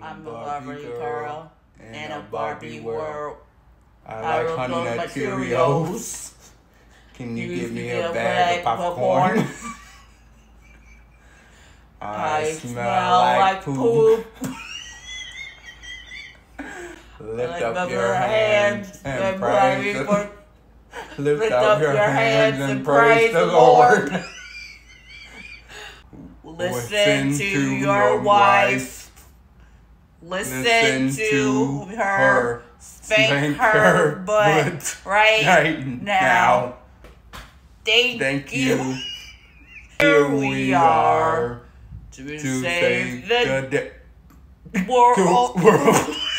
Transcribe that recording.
I'm a Barbie girl in a Barbie world. I like Honey Nut Cheerios. Can you give me a bag of popcorn? I smell like poop. Lift up your hands and praise the Lift up your hands and praise the Lord. Listen to your wife. Listen to her. Spank her butt right now. Thank you. Here we are to save the world.